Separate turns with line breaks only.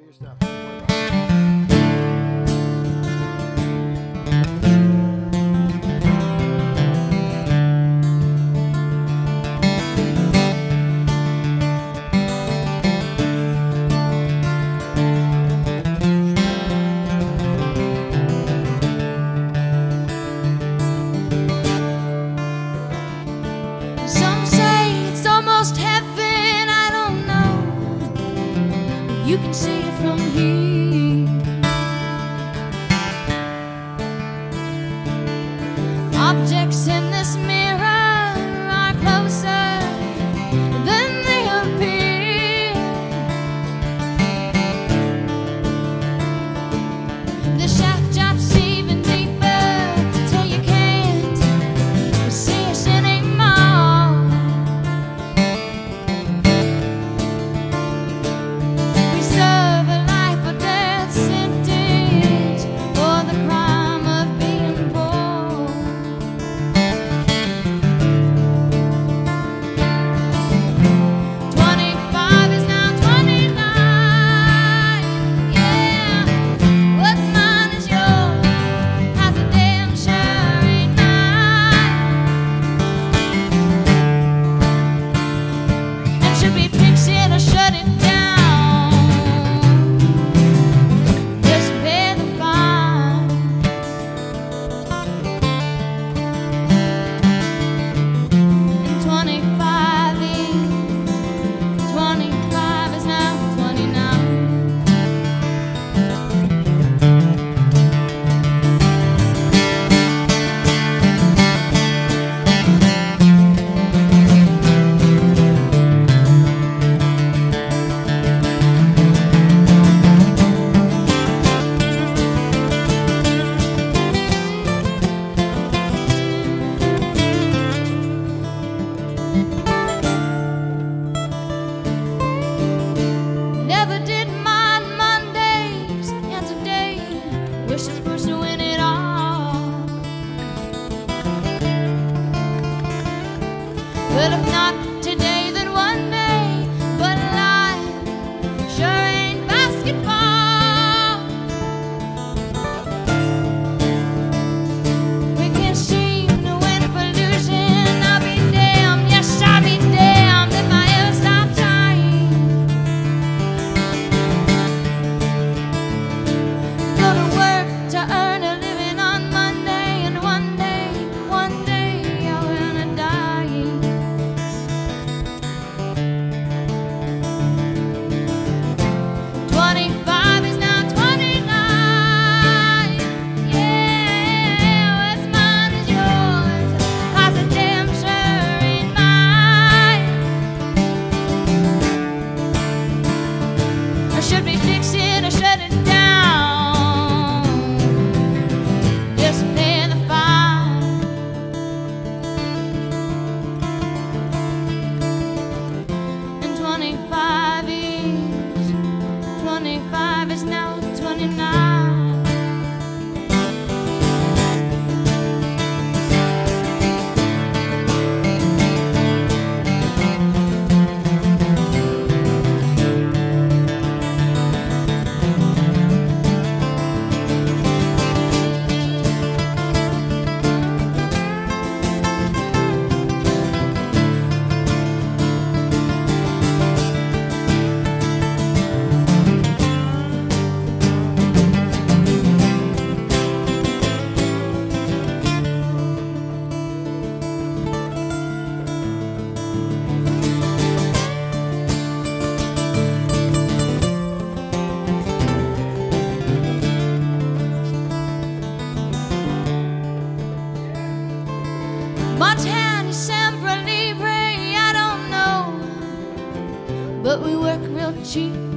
your stuff.
You can see it from here. Objects in this mirror are closer than they appear. The shaft drops even deeper till you can't see us anymore. Well, if not today, then one day. But life sure ain't basketball. We can't seem to win if we're losing. I'll be damned, yes, I'll be damned if I ever stop trying. Go to work to earn a living on Monday, and one day I'll earn a dying. 25 is now 29. Yeah, what's mine is yours, 'cause it damn sure ain't mine. I should be fixing or shut it down. Just pay the fine. And 25 is now 29. Montana, sempre libre, I don't know, but we work real cheap.